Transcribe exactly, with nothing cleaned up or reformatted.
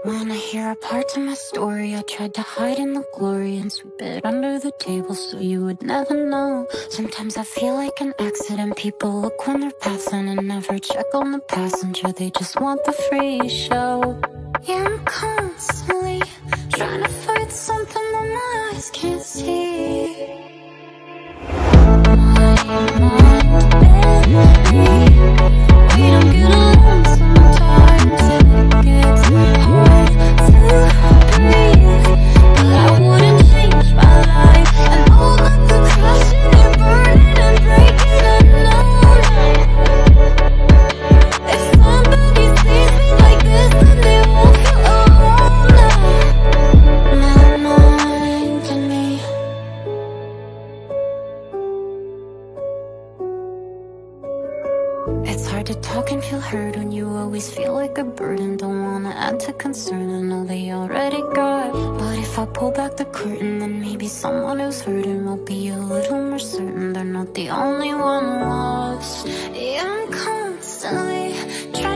Wanna hear a part to my story? I tried to hide in the glory and sweep it under the table so you would never know. Sometimes I feel like an accident. People look when they're passing and never check on the passenger. They just want the free show. Yeah, I'm constantly trying to fight something that my eyes can't see. My mind buried. We don't get along sometimes. It gets hard to breathe, but I wouldn't change my life. And all of the crashing and burning and breaking unknown. If somebody sees me like this, then they won't feel alone. My mind and me. It's hard to talk and feel heard when you always feel like a burden. Don't wanna add to concern, I know they already got. But if I pull back the curtain, then maybe someone who's hurting will be a little more certain they're not the only one lost. Yeah, I'm constantly trying